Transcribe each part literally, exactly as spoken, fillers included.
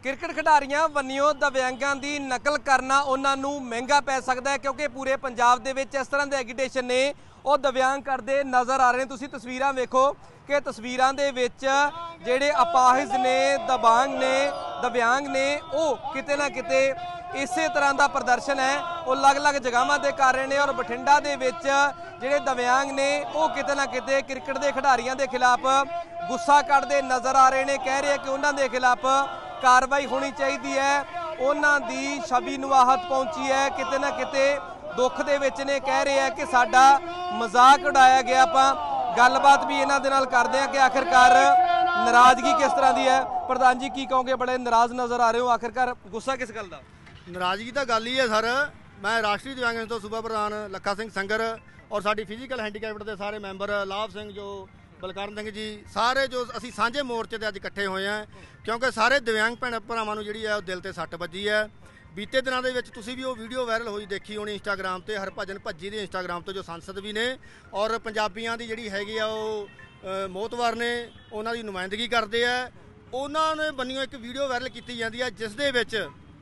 Cricket खिडारियां वन्नियों दिव्यांगां दी नकल करना उन्हां नूं महंगा पै सकदा है, क्योंकि पूरे पंजाब दे विच इस तरह के एगिटेशन ने वो दिव्यांग करते नज़र आ रहे हैं। तुसीं तस्वीरां वेखो कि तस्वीरां दे विच जिहड़े अपाहिज ने, दबांग ने, दिव्यांग ने, वो किते ना किते इसे तरह का प्रदर्शन है वो अलग अलग जगहों पर कर रहे हैं। और बठिंडा दे विच जिहड़े दिव्यांग ने वो किते ना किते क्रिकेट के खिडारियों के खिलाफ गुस्सा कढ़ते नज़र आ रहे हैं। कह रहे हैं कि उन्हां दे खिलाफ कार्रवाई होनी चाहिए है, उन्हां दी छवि नूं आहत पहुंची है, किते ना किते दुख दे विच ने। कह रहे हैं कि साडा मजाक उड़ाया गया। आपां गलबात भी इन्हां दे नाल करदे हां कि आखिरकार नाराज़गी किस तरह की है। प्रधान जी की कहोगे, बड़े नाराज़ नज़र आ रहे हो, आखिरकार गुस्सा किस गल दा? नाराज़गी तो गल ही है सर। मैं राष्ट्रीय दिव्यांग तो सूबा प्रधान लखा सिंह संगर और साडी फिजिकल हैंडीकैप्ड के सारे मैंबर लाभ सिंह जो बलकरण सिंह जी सारे जो असी सांझे मोर्चे ते अज इकट्ठे होए हैं, क्योंकि सारे दिव्यांग भैन भरावां नूं जिहड़ी है दिल ते सੱਟ ਵੱਜੀ है। बीते दिनों के विच तुसीं भी वो वीडियो वायरल होई देखी होनी इंस्टाग्राम ते, हरभजन भज्जी दी इंस्टाग्राम तो जो सांसद भी ने और पंजाबियों की जिहड़ी हैगी आ वो मोहतवार ने उन्हां दी नुमाइंदगी करते हैं। उन्हां ने बन्नियों एक वीडियो वायरल की जाती है जिस दे विच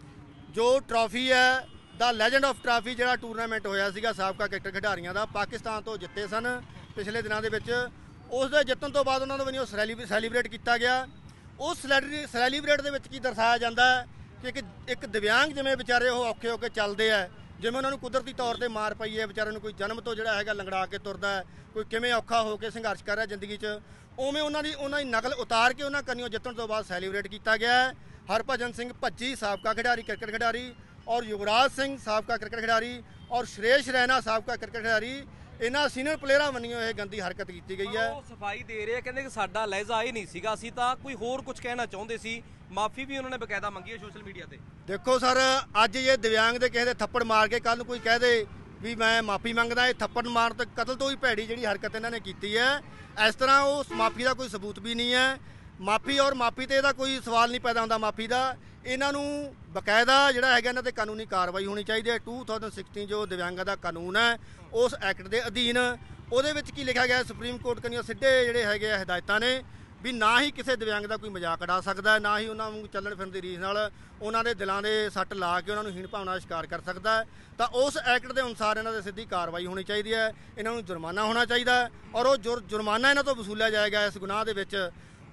जो ट्रॉफी है द लैजेंड ऑफ ट्रॉफी जिहड़ा टूरनामेंट होया सीगा साबका क्रिकेट खिडारियों का पाकिस्तान तो जिते सन पिछले दिनों के विच, उस दे जितन तो बाद उन्होंने बनी सैलीब्रेट किया गया। उस सैलीब्रेट के की दर्शाया जाता है कि एक एक दिव्यांग जिमें बेचारे वो औखे होकर चलते हैं, जिमें उन्होंने कुदरती तौर पर मार पई है, बेचारे कोई जन्म तो जोड़ा है लंगड़ा के तुरदा है, कोई किमें औखा होकर संघर्ष कर रहा है जिंदगी च, उवें उन्होंने उन्होंने नकल उतार के उन्होंने कनियों जितन तो बाद सैलीब्रेट किया गया है। हरभजन सिंह भज्जी साबका खिडारी क्रिकेट खिडारी और युवराज सिंह साबका क्रिकेट खिडारी और सुरेश रैना साबका क्रिकेट खिडारी इन्हां सीनियर प्लेयरां वन्नियों यह गंदी हरकत की गई है। सफाई दे रहे कहते कि साडा लहजा ही नहीं सीगा, असीं तां कोई होर कुछ कहना चाहुंदे सी, माफ़ी भी उन्होंने बकायदा मंगी है सोशल मीडिया ते। देखो सर, अज ये दिव्यांग दे किसी दे थप्पड़ मार के कल कोई कह दे भी मैं माफ़ी मंगदा, ये थप्पड़ मार तो कतल तो ही भैड़ी जिहड़ी हरकत इन्हां ने कीती है। इस तरह उस माफ़ी का कोई सबूत भी नहीं है। माफ़ी और माफ़ी तो यदा कोई सवाल नहीं पैदा होंदा माफ़ी का। इन्हों बकायदा जिहड़ा हैगा इन्हां ते कानूनी कार्रवाई होनी चाहिए। टू थाउजेंड सिक्सटीन जो दिव्यांगां दा कानून है उस एक्ट के अधीन ਉਹਦੇ ਵਿੱਚ ਕੀ ਲਿਖਿਆ ਗਿਆ, ਸੁਪਰੀਮ ਕੋਰਟ ਕਨੀਆਂ ਸਿੱਧੇ ਜਿਹੜੇ ਹੈਗੇ ਹਦਾਇਤਾਂ ਨੇ ਵੀ ਨਾ ਹੀ ਕਿਸੇ ਦਿਵਿਆਂਗ ਦਾ ਕੋਈ ਮਜ਼ਾਕ ਉਡਾ ਸਕਦਾ, ਨਾ ਹੀ ਉਹਨਾਂ ਨੂੰ ਚੱਲਣ ਫਿਰਨ ਦੀ ਰੀਸ ਨਾਲ ਉਹਨਾਂ ਦੇ ਦਿਲਾਂ ਦੇ ਸੱਟ ਲਾ ਕੇ ਉਹਨਾਂ ਨੂੰ ਹੀਣ ਭਾਵਨਾ ਦਾ ਸ਼ਿਕਾਰ ਕਰ ਸਕਦਾ। ਤਾਂ ਉਸ ਐਕਟ ਦੇ ਅਨੁਸਾਰ ਇਹਨਾਂ ਦੇ ਸਿੱਧੀ ਕਾਰਵਾਈ ਹੋਣੀ ਚਾਹੀਦੀ ਹੈ, ਇਹਨਾਂ ਨੂੰ ਜੁਰਮਾਨਾ ਹੋਣਾ ਚਾਹੀਦਾ ਔਰ ਉਹ ਜੁਰ ਜੁਰਮਾਨਾ ਇਹਨਾਂ ਤੋਂ ਵਸੂਲਿਆ ਜਾਏਗਾ। ਇਸ ਗੁਨਾਹ ਦੇ ਵਿੱਚ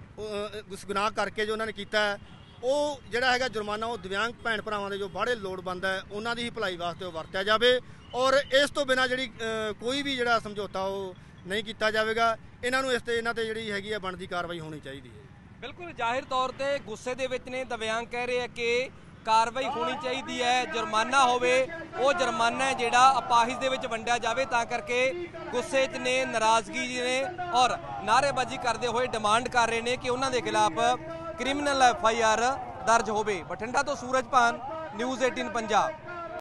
ਉਸ ਗੁਨਾਹ ਕਰਕੇ ਜੋ ਉਹਨਾਂ ਨੇ ਕੀਤਾ ਉਹ ਜਿਹੜਾ ਹੈਗਾ ਜੁਰਮਾਨਾ ਉਹ ਦਿਵਿਆਂਗ ਭੈਣ ਭਰਾਵਾਂ ਦੇ ਜੋ ਬਾਹੜੇ ਲੋੜਵੰਦ ਹੈ ਉਹਨਾਂ ਦੀ ਹੀ ਭਲਾਈ ਵਾਸਤੇ ਉਹ ਵਰਤਿਆ ਜਾਵੇ और इस तो बिना जी कोई भी जो समझौता वो नहीं किया जाएगा। इन्हों इस इन्हों पर जी हैगी बनती कार्रवाई होनी चाहिए है। बिल्कुल जाहिर तौर पर गुस्से दे विच ने दिव्यांग कह रहे हैं कि कार्रवाई होनी चाहिए है, जुर्माना होवे, वो जुर्माना है जोड़ा अपाहिज दे विच वंडिया जाए, तां करके गुस्से च ने, नाराज़गी ने और नारेबाजी करते हुए डिमांड कर रहे हैं कि उन्होंने के खिलाफ क्रिमिनल एफ आई आर दर्ज होवे। बठिंडा तो सूरज भान, न्यूज़ अठारह पंजाब।